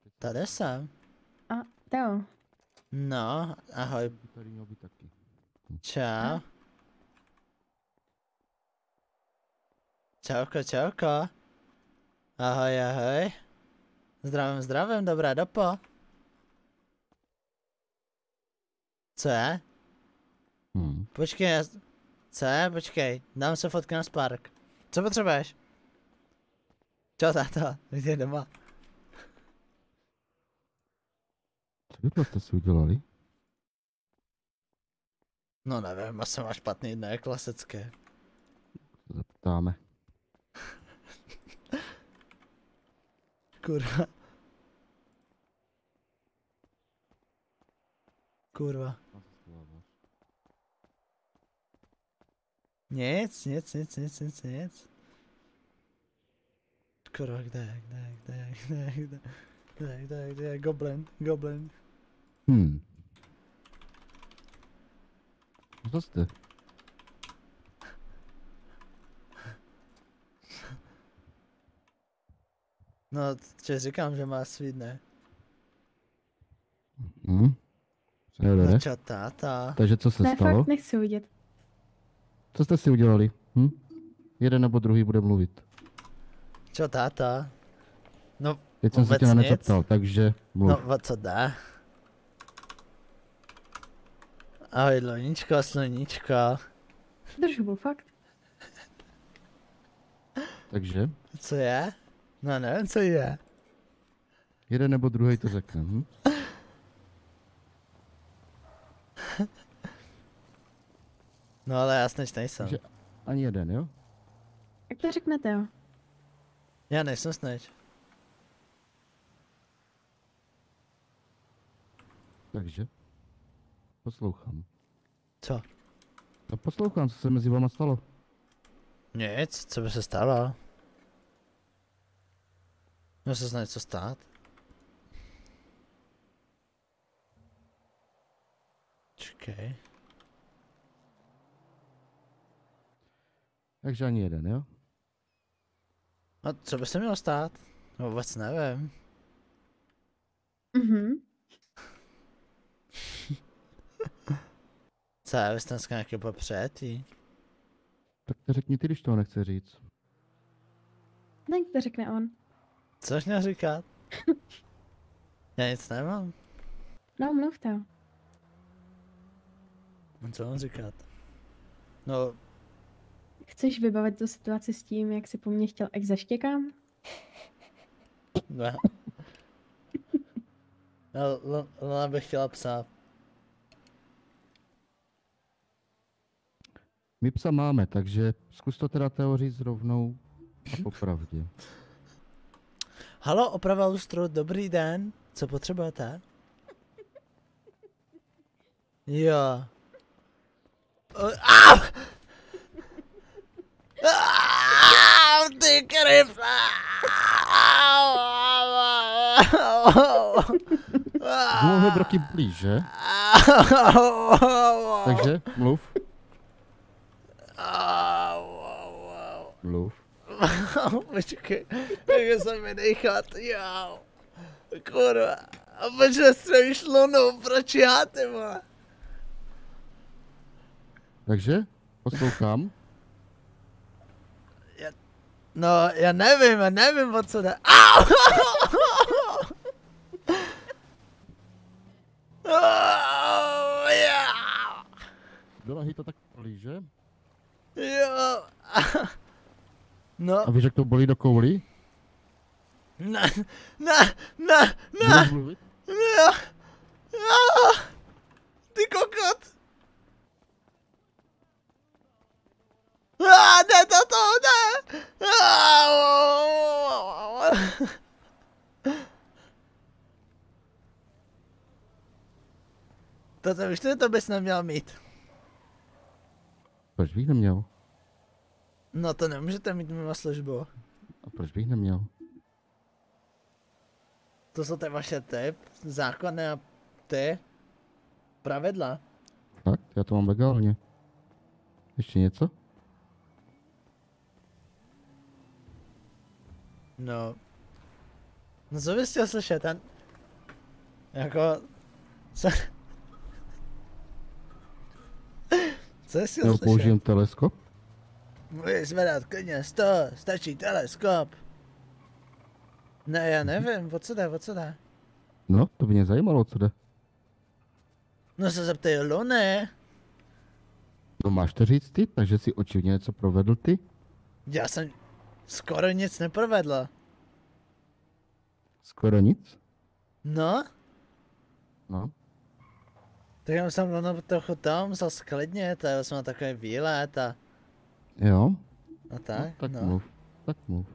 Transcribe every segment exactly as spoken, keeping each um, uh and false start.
Tady jsem. A Teo. No, ahoj. Tady měl být taky. Čau. Čauko, čauko. Ahoj, ahoj. Zdravím, zdravím, dobré dopo. Co je? Hmm. Počkej, já... Co je? Počkej, dám se fotku na Spark. Co potřebuješ? Čau, táta, jdi doma. Co vy jste si udělali? No nevím, asi má špatný dne, klasické. Zeptáme. Kurva. Kurva. Nic, nic, nic, nic, nic, nic. Kurva, kde je, kde je, kde je, kde je, kde je, kde je, kde je, kde je, goblin, goblin. Hmm. Co jste? No, že říkám, že má svít, ne? Hmm? Co je, No čo, táta. Takže co se Ne, stalo? fakt nechci vidět. Co jste si udělali? Hm? Jeden nebo druhý bude mluvit. Čo, táta? No, Teď jsem se vůbec tě na něco nic. ptal, takže mluv. No, o co dá? Ahoj, Loničko, sluníčko. Drž hubu, fakt. Takže Co je? No, nevím, co je. jeden nebo druhý to řekne. Hm? No, ale já snad nejsem. Takže ani jeden, jo? Jak to řekne Teo? Já nejsem snad. Takže poslouchám. Co? No poslouchám, co se mezi váma stalo. Nic, co by se stalo? Měl se snad něco stát? Čekej. Takže ani jeden, jo? No, co by se mělo stát? No, vůbec nevím. Mhm. Co je, vy jste dneska nějaký popřetý? Tak to řekni ty, když toho nechce říct. Tak to řekne on. Což měl říkat? Já nic nemám. No, mluv Teo. Co mám říkat? No, Chceš vybavit tu situaci s tím, jak si po mně chtěl ex zaštěkám? ne. Lona bych chtěla psa. My psa máme, takže zkus to teda Teo říct rovnou a popravdě. Halo, oprava lustru, dobrý den. Co potřebujete? Jo. Uh, au! Au, ty kryb! Au, au, au, au. Mohl broky blíž, že? Takže mluv, Au, au, au. mluv. Počkej, jak se mi dechat, jo. Kurva, a proč nestřelíš Lunu, proč já, ty vole? Takže poslouchám. No, já nevím, já nevím, o co jde. Au! Au, já. Byla to tak bolí, že? Jo. No, A víš, jak to bolí do kouli? ne, ne, ne, Budeš ne, mluvit? ne, ah, ty kokot. Ah, ne, toto, ne. Au. Toto, víš, že to bys neměl mít. Proč bych neměl? No to nemůžete mít mimo službu. A proč bych neměl? To jsou ty vaše ty, zákony a ty pravidla. Fakt? Já to mám legálně. Ještě něco? No. No co bys chtěl slyšet? Ten, Jako... Co? Co jsi Nebo slyšel? použijem teleskop? Můžeš zvedat klidně sto, stačí teleskop. Ne, já nevím, o co jde, o co jde? No, to by mě zajímalo, co jde. No se zeptej Luny. No máš to říct ty, takže si očivně něco provedl ty? Já jsem skoro nic neprovedl. Skoro nic? No, No. tak já jsem Lunu trochu tam musel sklidnit, a jsme na takový výlet a, Jo? a tak, No, tak no. mluv, tak mluv.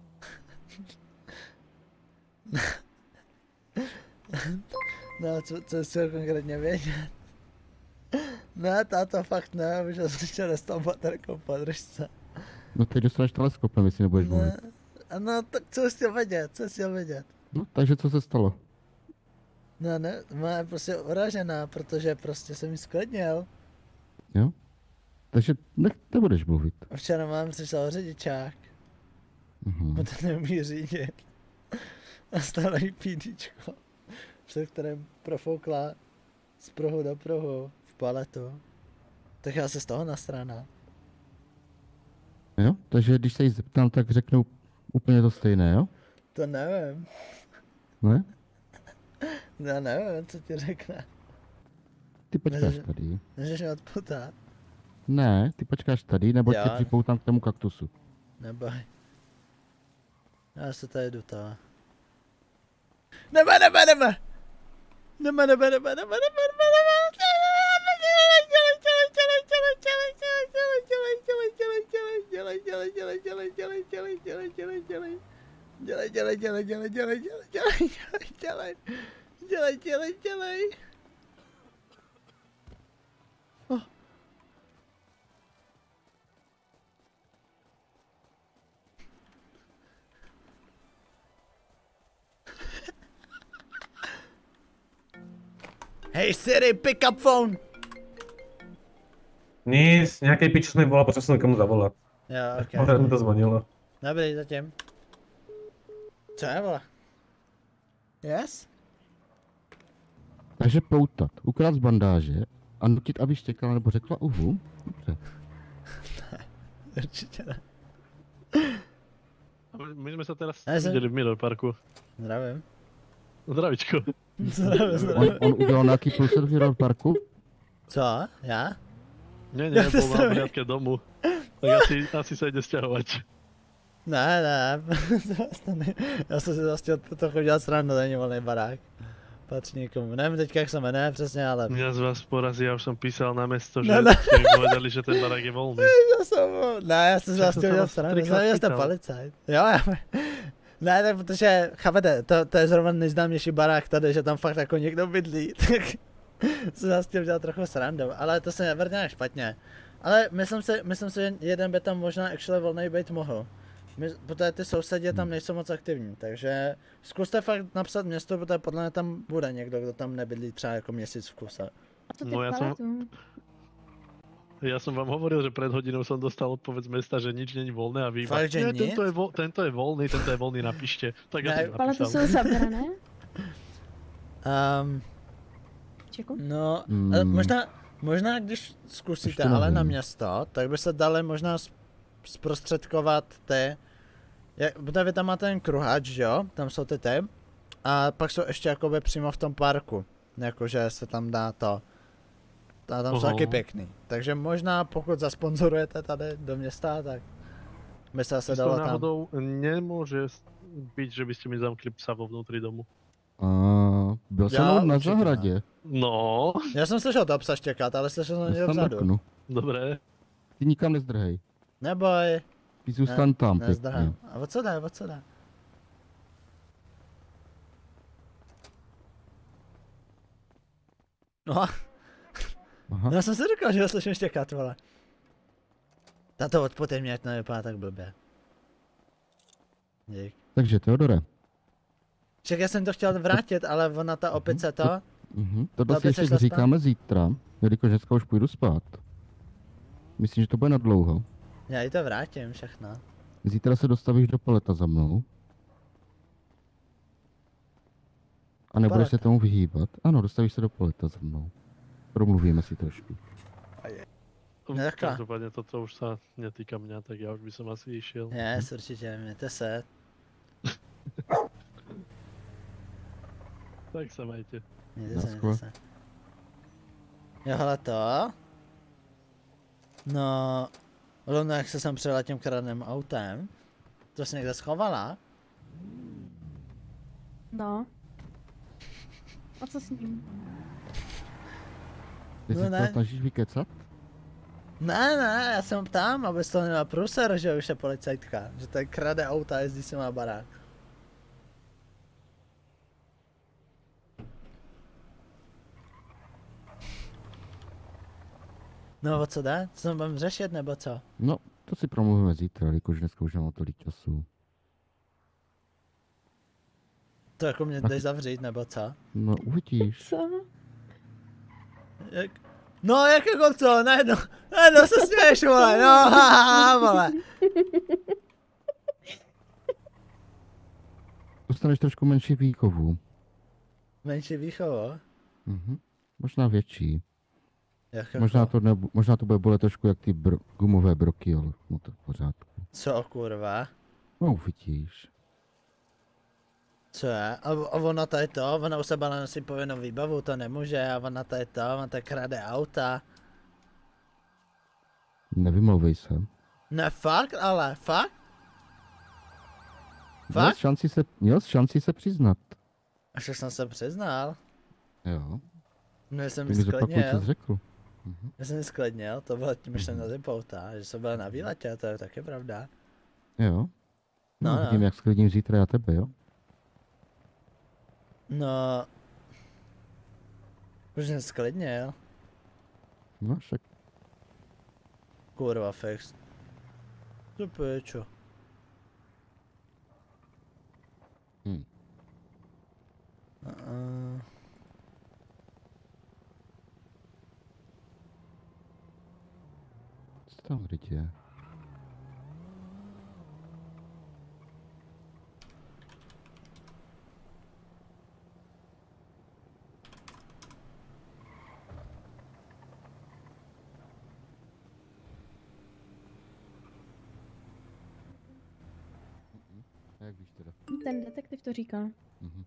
No, co, co jsi chtěl konkrétně vědět? Ne, táto fakt ne, už jsem ještě dostal baterkou podržce. No teď dostaneš teleskopem, jestli nebudeš mluvit. Ne, no, tak co jsi chtěl vědět, co jsi chtěl vědět? No, takže co se stalo? No ne, má je prostě uražená, protože prostě jsem jí sklidnil. Jo? Takže nech, nebudeš mluvit. Včera mám přišel řidičák, Mhm. on to neumí řídit. A stále jí pídičko, před kterým profoukla z pruhu do pruhu v paletu. Tak já se z toho nasrana. Jo? Takže když se jí zeptám, tak řeknu úplně to stejné, jo? To nevím, Ne? já nevím, co ti řekne. Ty počkáš Ne, tady. Můžeš mě odputat, Ne, ty počkáš tady, nebo Jo. tě připoutám k tomu kaktusu. neboj. Já se tady jdu to. Nebe, nebe, nebe! Nebe, nebe, nebe, nebe, nebe, nebe, nebe! Dělej, dělej, dělej, dělej, dělej, dělej, dělej, dělej, dělej, dělej, dělej, dělej, dělej, dělej, dělej, dělej, dělej, dělej. Dělej, dělej, dělej, dělej, dělej, dělej, dělej, dělej, dělej, dělej, dělej. Oh. Hej Siri, pick up phone! Nic, nějaký pič mi volal, potřeba jsem někomu zavolat. Jo, Okay. okej. mi to zvonilo. Dobrý, zatím. Co je, vole? Yes? Takže poutat, ukrást bandáže a nutit, aby štěkala nebo řekla uhu. Dobře. Určitě ne. A my, my jsme se teraz Já jsem- viděli v Mirror Parku. Zdravím. Zdravíčko. Zdravím, On, zdravím. on udělal nějaký průser v Mirror Parku? Co? Já? Nie, Ja nie, to bol na zdravím. poriadke domu. Tak asi, asi sa ide sťahovať. Ne, ne, to ne. Já jsem si zase chtěl trochu dělat srandu, není volný barák. Patří někomu. Nevím teďka, jak se jmenuje přesně, ale... Mňa z vás porazí, ja už som písal na mesto, že Ne, ne. ste mi povedali, že ten barák je voľný. Já jsem, ne, já jsem si zase to chtěl se dělat vás srandu, třikrát jsem jste pýtal. policajt. Jo, já... Ne, tak protože, chápete, to, to je zrovna nejznámější barák tady, že tam fakt jako někdo bydlí, tak se zase chtěl dělat trochu srandu, ale to se nevrně nějak špatně. Ale myslím si, myslím si, že jeden by tam možná actually volnej být mohl. My, protože ty sousedě tam nejsou moc aktivní, takže zkuste fakt napsat město, protože podle mě tam bude někdo, kdo tam nebydlí třeba jako měsíc v kuse. A to ty No, v ja som- paletu. Ja som vám hovoril, že pred hodinou som dostal odpoveď z mesta, že nič není voľné a vy iba, Fakt, že nie, nic? tento je, vo, tento je voľný, tento je voľný, napíšte. Tak ja Ne, som V paletu napísal. jsou zavřené. Um, Čeku? no, Hmm. mm. možná, možná když zkusíte Ještě ale nevím. na město, tak by se dali možná s- zprostředkovat ty, jak, protože vy tam máte ten kruhač, že jo, tam jsou ty ty, a pak jsou ještě jakoby přímo v tom parku, jakože se tam dá to, a tam jsou Aha. taky pěkný, takže možná pokud zasponzorujete tady do města, tak by se asi S tou dalo tam. náhodou nemôže byť, že by ste mi zamkli psa vo vnútri domu. A byl jsem Já na určitě ne. zahradě. No, Já jsem slyšel to psa štěkat, ale slyšel jsem Já někdo tam vzadu. mrknu. dobre. Ty nikam nezdrhej. Neboj, Ty zůstan tam pěkně. nezdrhám. A o co jde, o co jde? No, Aha. já jsem si říkal, že ho slyším štěkat, vole. Tato odputej mě, ať to nevypadá tak blbě. Dík. Takže Teodore, Však já jsem to chtěl vrátit, ale ona ta opice to... mhm. tohle Ta si opice ještě šla spát? říkáme zítra, jelikož dneska už půjdu spát. Myslím, že to bude na dlouho. Já jí to vrátím všechno. Zítra se dostavíš do paleta za mnou. A nebudeš barák. se tomu vyhýbat? Ano, dostavíš se do poleta za mnou. Promluvíme si trošku. No takhle. Každopádne toto už sa netýka mňa, tak ja už by som asi išiel. Yes, určitě, mějte se. Tak sa majte. Mějte se, Naschle. mějte se. Jo, hele to. No, rovno jak se sem přijela tím kradným autem, to jsi někde schovala? No. A co s ním? Ty No se ne. to snažíš vykecat? Ne, ne, já jsem tam, aby to neměla průser, že už je policajtka, že tady krade auta a jezdí si na barák. No o co jde? Co tam budeme řešit nebo co? No, to si promluvíme zítra, jelikož dneska už nemám tolik času. To jako mě Tak- jdeš zavřít nebo co? No, uvidíš. Co? Jak... No jak jako co, najednou, najednou se směješ vole, no haha vole. Dostaneš trošku menší výchovu. Menší výchovo? Mhm. Možná větší. Jak jako? Možná to, nebu, možná to bude bolet trošku jak ty bro, gumové broky, ale no to v pořádku. Co kurva? No, uvidíš. Co je? A, a ona tady to, ona u sebe nosí povinnou výbavu, to nemůže, a ona tady to, ona tady krade auta. Nevymlouvej se. Ne fakt, ale fakt? Měl Fakt? jsi šanci se, měl jsi šanci se přiznat. Až jsem se přiznal. Jo. No jsem Ty mi mi zopakuj, co jsi sklidnil, řekl. Mhm. já jsem mi sklidnil, to bylo tím, že jsem na ty pouta, že jsem byl na výletě, to je taky pravda. Jo. No, No, no. vidím, jak sklidím zítra já tebe, jo. No... Už jsem sklidnil, No, však. kurva fix. To pičo. Hm. Uh-uh. Co tam teď je? A jak víš teda? Ten detektiv to říkal. Mhm.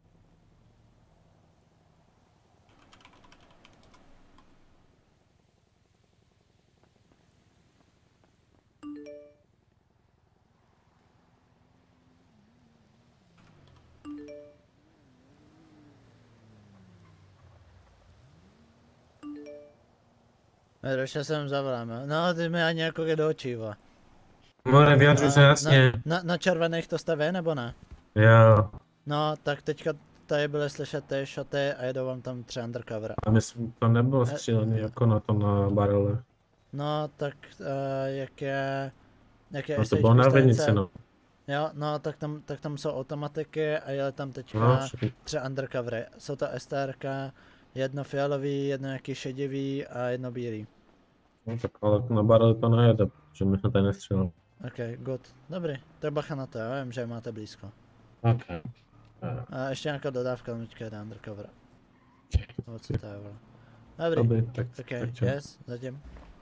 Došel jsem zavolám, jo. No, ty mi ani jako do očí, vole. More, vyjadřuj se A jasně. Na, na červených to staví, nebo ne? Já, No, tak teďka tady byly slyšet ty šoty a jedou vám tam tři undercover. a myslím, to nebylo střílený jako na tom na barele. No, tak uh, jak je... Jak je No to SH bylo na ústavice- vinici, no. Jo, no, tak tam, tak tam jsou automatiky a jeli tam teďka No, všechny. tři undercovery. Jsou to STRka, jedno fialový, jedno nějaký šedivý a jedno bílý. No tak ale na barele to nejede, protože my jsme tady nestříleli. Ok, good. Dobrý, tak bacha na to, jo, vím, že je máte blízko. Ok. A ještě nějaká dodávka, teďka jde undercover. No, co to je, vole. Dobrý, Dobrý, tak, ok, tak čau. yes, zatím.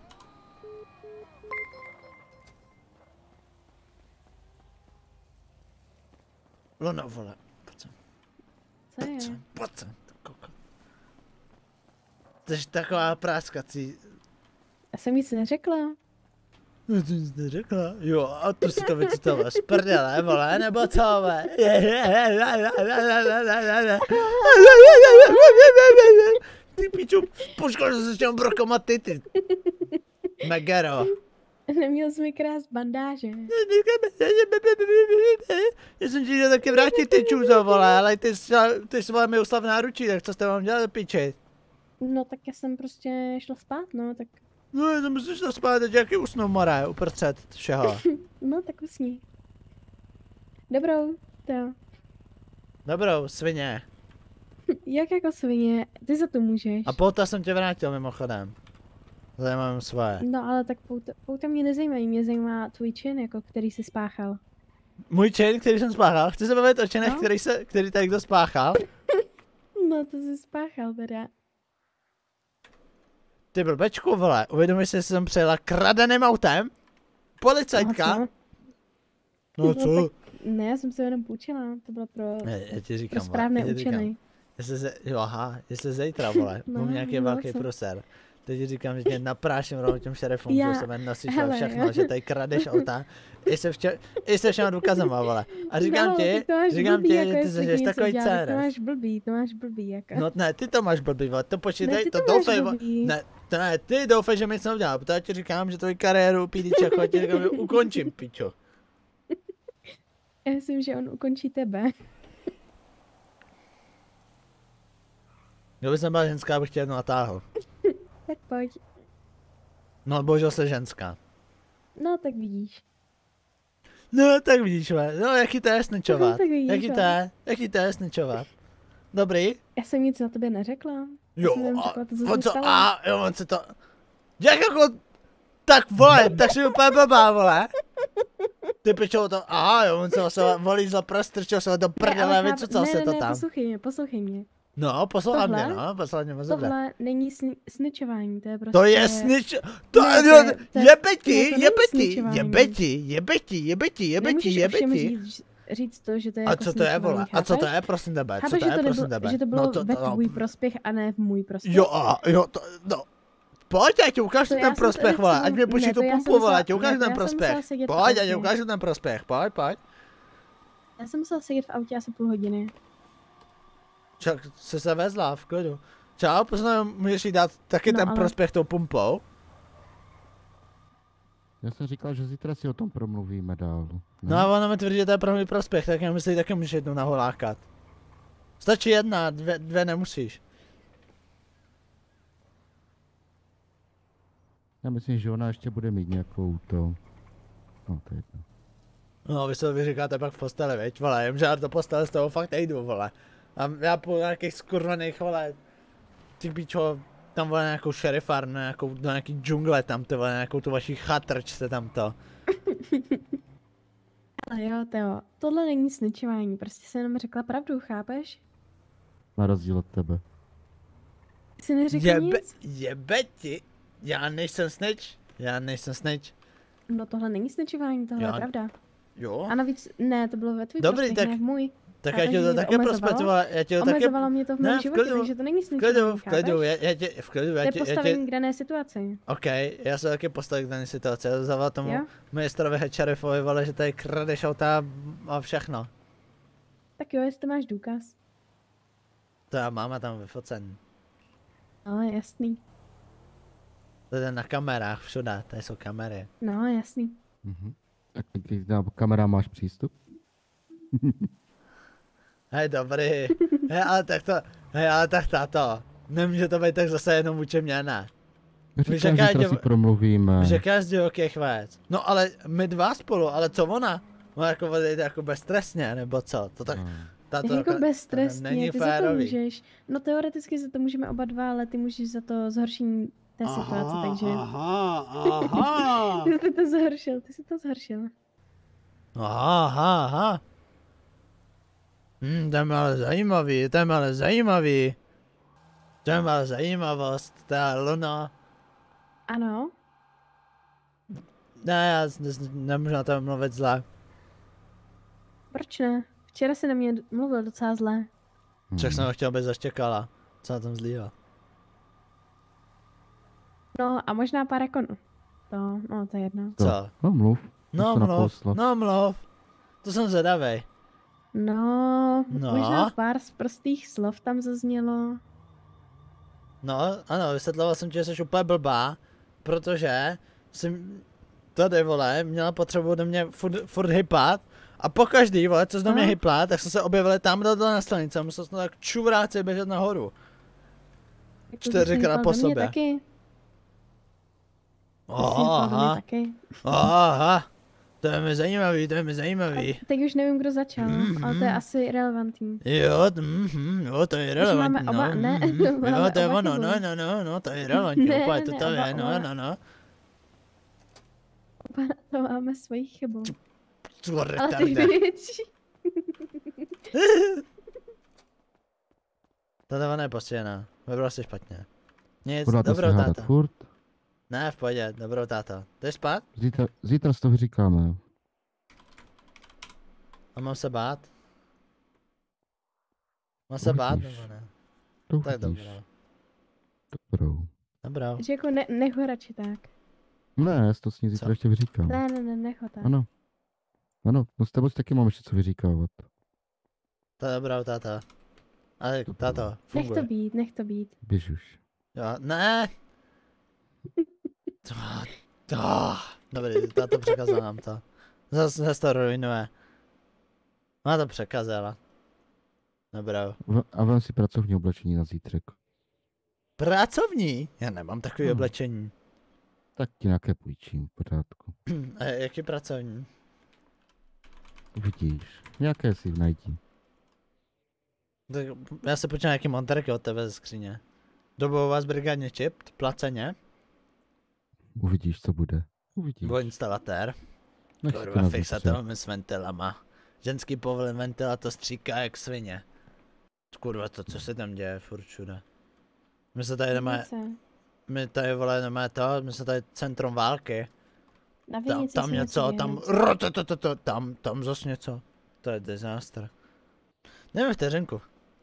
Luno, vole, pojď sem, Co je? pojď sem, pojď sem, to koko. Jsi taková práskací. Já jsem nic neřekla. No, ty jsi neřekla. Jo, a tu si to vycitovala z prdele, vole, nebo co, vole. Ty piču, poškoď se s těm brokama ty, ty. Megero. Neměl jsi mi krást bandáže. Já jsem ti chtěl taky vrátit ty čůzo, vole, ale ty, ty jsi vole mi uslav náručí, tak co jste vám dělali, piči? No tak já jsem prostě šla spát, no, tak, No, já jsem musíš to spát, teď jaký usnu more, uprostřed všeho. no tak usni. Dobrou, to jo. Dobrou, svině. Jak jako svině, ty za to můžeš. A pouta jsem tě vrátil mimochodem. Zajímavým svoje. No ale tak pouta, pouta mě nezajímají, mě zajímá tvůj čin, jako který jsi spáchal. Můj čin, který jsem spáchal, chci se bavit o činech, No. který, se, který tady kdo spáchal. No to jsi spáchal teda. Ty blbečku, vole, uvědomíš si, že jsem přijela kradeným autem? Policajtka? No, No no, co? tak, ne, já jsem se jenom půjčila, to bylo pro, Ne, já ti říkám, pro správné vole, já ti říkám, účely. jestli se, jo, aha, jestli zítra, vole, No, mám nějaký no, velký co? průser. Teď ti říkám, že tě napráším rovnou těm šerifům, Já- že se ven nosíš a hele, všechno, jo. že tady kradeš auta. I se, vše, i se všema důkazama, vole. A říkám no, ti, ty to máš říkám blbý, ti, jako ty jestli jsi něco takový dělá, tak To céres. máš blbý, to máš blbý, jako. No ne, ty to máš blbý, vole, to ne, počítej, ty to, to doufej, máš vole. blbý. Ne, to ne, ty doufej, že mi nic neudělá, protože já ti říkám, že tvoji kariéru, pídiček, já ti říkám, že ukončím, pičo. Já myslím, že on ukončí tebe. Kdyby jsem byla ženská, bych tě jednou natáhl. Tak pojď. No, bohužel jsi ženská. No, tak vidíš. No, tak vidíš, vole, no, jaký to je snitchovat? Tak vidíš, Jaký to vole. je, jaký to je snitchovat? Dobrý? Já jsem nic na tobě neřekla. Já Jo, jsem jenom a, řekla to, co on se co, stalo. a, jo, on se to, jak jako, tak vole, tak si úplně blbá, vole. Ty pičo to, aha, jo, on se ho volí za prostrčil se ho do Ne, prdele, ale vycucal chápu- se ne, to ne, ne, tam. poslouchej mě, poslouchej mě. No, poslal mě, Tohle- no, poslal mě moc dobře. Tohle není sni- sničování, to je prostě... To je snič, to, Ne, to jo, je- to je- jebe ne, ti, to není jebe ti, sničování. jebe ti, jebe ti, jebe ti, jebe ti, Nemůžeš jebe ovšem ti. říct, říct to, že to je A jako co to je, sničování, vole, a co to chápeš? je, prosím tebe, co Chápeš, to že je, to, prosím nebylo, tebe. že to bylo No to, ve to, tvůj prospěch a ne v můj prospěch? jo, a, jo, to, no. Pojď, já ti ukážu To já ten jsem prospěch, tady vole, chtěla- ať mi počí ne, tu to já jsem pumpu, vole, musela- ať ti ukážu ne, to ten já jsem prospěch. musela sedět v Pojď, já ti autě. ukážu ten prospěch, pojď, pojď. Já jsem musela sedět v autě asi půl hodiny. Čak, jsi se vezla, v klidu. Čau, poznám, můžeš jí dát taky No, ten ale- prospěch tou pumpou? Já jsem říkal, že zítra si o tom promluvíme dál. Ne? No a ona mi tvrdí, že to je pro můj prospěch, tak já myslím, že taky můžeš jednou naholákat. Stačí jedna, dvě, dvě nemusíš. Já myslím, že ona ještě bude mít nějakou to... No, to je jedno. No, vy se vy říkáte pak v posteli, viď, vole, jim žádnou do postele z toho fakt nejdu, vole. A já po nějakých skurvených, vole, ty pičo, tam vole nějakou šerifárnu, nějakou, do nějaký džungle tam, ty vole, nějakou tu vaší chatrč se tam to. Ale jo, Teo, tohle není sničování, prostě jsem jenom řekla pravdu, chápeš? Na rozdíl od tebe. Ty jsi neřekl Jebe, nic? jebe ti, já nejsem snitch, já nejsem snitch. No tohle není sničování, tohle Já- je pravda. Jo, A navíc, ne, to bylo ve tvůj Dobrý, prospěch, tak- ne v můj. tak a já ti takže to mě to také omezovalo? prospětovala, já ti to také, Omezovalo mě to v Ne, mém v životě, klidu, takže to není v sničování, klidu, v klidu, chápeš? já, já tě, v klidu, To já je tě, já postavení tě, k dané situaci. OK, já se taky postavím k dané situaci, já zavolal tomu Jo? ministrovi šerifovi, vole, že tady kradeš auta a všechno. Tak jo, jestli to máš důkaz. To já mám a tam vyfocen. No, jasný. To je na kamerách všude, tady jsou kamery. No, jasný. Mhm. Tak ty na kamera máš přístup? Hej, dobrý. Hej, ale tak to, hej, ale tak táto. Nemůže to být tak zase jenom vůči mě, ne. Víš, Říkám, jaká že je zítra si div- promluvíme. Víš, jaká je z divokých věc. No ale my dva spolu, ale co ona? Ona jako odejde jako beztrestně, nebo co? To tak, No. táto jako není beztrestně, ty za to férový. můžeš. No teoreticky za to můžeme oba dva, ale ty můžeš za to zhoršení té situace, takže... Aha, aha. Ty jsi to zhoršil, ty jsi to zhoršil. Aha, aha, aha. Hm, to je ale zajímavý, to je ale zajímavý. To je ale zajímavost, to je Luna. Ano, Ne, já s- s- nemůžu na to mluvit zle. proč ne? Včera si na mě mluvil docela zle. Však jsem ho chtěl, aby zaštěkala. Co na tom zlýho? No a možná pár jako no. To, no to je jedno. To. Co? No mluv. No to mluv, nakouslo. no mluv. To jsem zvedavej. No, No. možná pár z prostých slov tam zaznělo. No, ano, vysvětloval jsem ti, že jsi úplně blbá, protože jsem tady, vole, měla potřebu ode mě furt, furt hypat a po každý, vole, co jsi do mě Aha. hypla, tak jsme se objevili tam dole na stanici a musel jsem tak čuráci běžet nahoru. Jako, Čtyřikrát že po jsi říkal do mě sobě. Taky. Oh, Jsi říkal do mě aha, taky. aha, to je mi zajímavý, to je mi zajímavý. Teď už nevím, kdo začal, Mhm. ale to je asi relevantní. Jo, mm, jo, to je relevantní, máme oba- no, ne, mhm, jo, máme to je oba ono, chybu. no, no, no, no, to je relevantní, Ne, úplně, to ne, to oba- je, no, oba. no, no. Oba na to máme svoji chybu. Co Ale ty retarde. větší. Tato ona je postižená. Vybral si špatně. Nic, Podáte se dobrou hádat táto. furt? Ne, v pohodě, dobrou táto. Jdeš spát? Zítra, zítra si to vyříkáme. A mám se bát? Mám se bát Uvidíš. nebo ne? To Tak uvidíš. dobrou. Dobrou. Dobrou. Že jako ne, nech ho radši tak. Ne, já si to s ní zítra Co? ještě vyříkám. Ne, ne, ne, nech ho tak. Ano. Ano, no s tebou si taky mám ještě co vyříkávat. To je dobrou táta. Ale Dobrou. táto, Nech funguje. to být, nech to být. Běž už. Jo, ne. To, to. Dobrý, táto překazala nám to. Zase, zase to ruinuje. Ona to překazala. Dobrou. V- A vem si pracovní oblečení na zítřek. Pracovní? Já nemám takový Hmm. oblečení. Tak ti nějaké půjčím, v pořádku. A jaký pracovní? Uvidíš. Nějaké si najdi. Tak já se počítám nějaký monterky od tebe ze skříně. Dobou vás brigádně čip, placeně, Uvidíš, co bude. Uvidíš. nebo instalatér. Nech si to Kurva, na fixatelem s ventilama. Ženský povolen ventila to stříká jak svině. Kurva, to co se tam děje furt všude. My se tady nemáme, Vinice. my tady vole nemáme to, my se tady centrum války. Na Tam, Vinici tam se něco, děje, tam, no. rototototo, tam, tam zas něco. To je disaster. Jdeme vteřinku.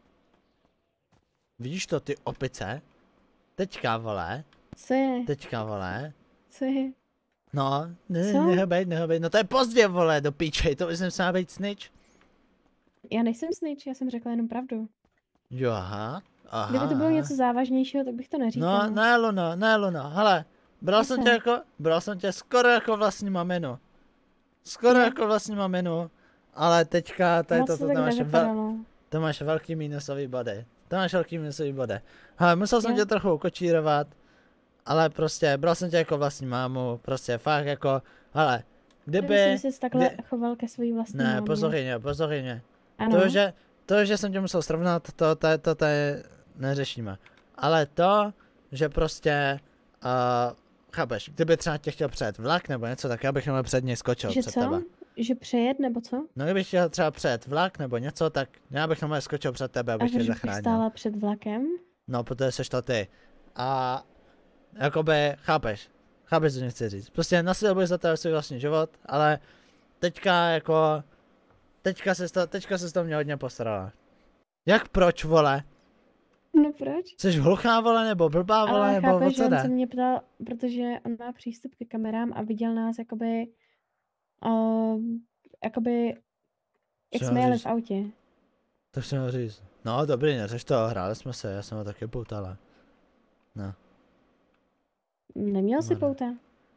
Vidíš to, ty opice? Teďka, vole, Co je? teďka, vole. Co je? No, ne, Co? nehobej, nehobej, no to je pozdě, vole, do píčej, to už jsem se být snitch. Já nejsem snitch, já jsem řekla jenom pravdu. Jo, aha, aha. Kdyby to bylo aha. něco závažnějšího, tak bych to neříkala. No, ne, Luno, ne, Luno, hele, bral jsem Co? tě jako, bral jsem tě skoro jako vlastní maminu. Skoro Jo. jako vlastní maminu, ale teďka, tady Moc to, to to, tak to máš, vel, nevypadalo. to máš velký minusový body. To máš velký minusový body. Hele, musel jsem Jo. tě trochu ukočírovat, ale prostě, bral jsem tě jako vlastní mámu, prostě fakt jako, hele, Kdyby kdyby, jsi se takhle kdy- choval ke svojí vlastní ne, mámě. poslouchej mě, poslouchej mě. Ano. To, že, to, že jsem tě musel srovnat, to, to, to, to je, neřešíme. Ale to, že prostě, uh, chápeš, kdyby třeba tě chtěl přejet vlak nebo něco, tak já bych jenom před něj skočil Že před co? tebe. Že přejed nebo co? No kdybych chtěl třeba přejet vlak nebo něco, tak já bych jenom skočil před tebe, A abych tě že bych zachránil. stála před vlakem? No, protože seš to ty. A jakoby, chápeš, chápeš, co mě chci říct. Prostě nasadil bych za tebe svůj vlastní život, ale teďka jako, teďka se to, teďka se to mě hodně postarala. Jak proč, vole? No proč? Jsi hluchá, vole, nebo blbá, vole, Ale nebo o chápeš, že co on jde? se mě ptal, protože on má přístup ke kamerám a viděl nás jakoby, uh, jakoby, jak Co jsme jeli říct? v autě. To chci měl říct. No, dobrý, neřeš to, hráli jsme se, já jsem ho taky poutala. No. Neměl si Marne. pouta?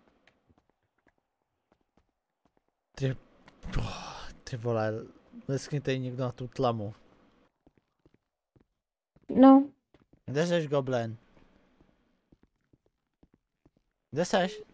Ty, oh, ty vole, vždycky tady někdo na tu tlamu. No, Kde seš, Goblin? Kde seš?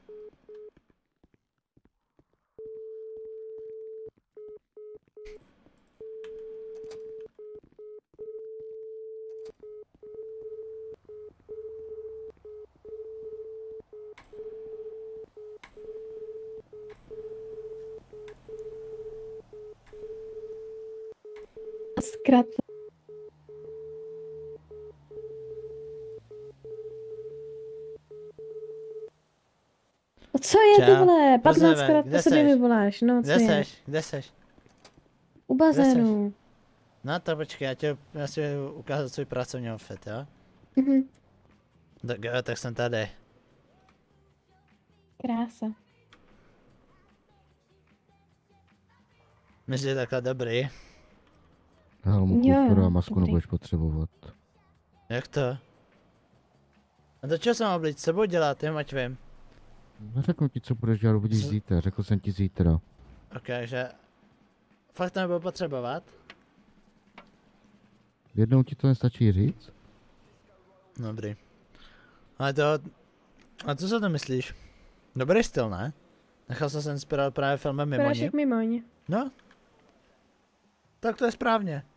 zkrat. Co je, ty Čau. vole? patnáctkrát Kde po sobě seš? mi voláš, no co Kde je? seš? Kde seš? U bazénu. No to počkej, já ti já si ukázat svůj pracovní outfit, jo? Mhm. Tak jo, tak jsem tady. Krása. Myslíš, že je takhle dobrý? Helmu, Jo, kufru a masku dobrý. nebudeš potřebovat. Jak to? A to čeho jsem mám být s sebou dělat, jen ať vím. Řeknu ti, co budeš dělat, uvidíš Z- zítra. Řekl jsem ti zítra. Ok, že... Fakt to nebudu potřebovat? Jednou ti to nestačí říct? Dobrý. Ale to... A co si to myslíš? Dobrý styl, ne? Nechal jsem se inspirovat právě filmem Vypadáš Mimoni. jak mimoň. No. Tak to je správně.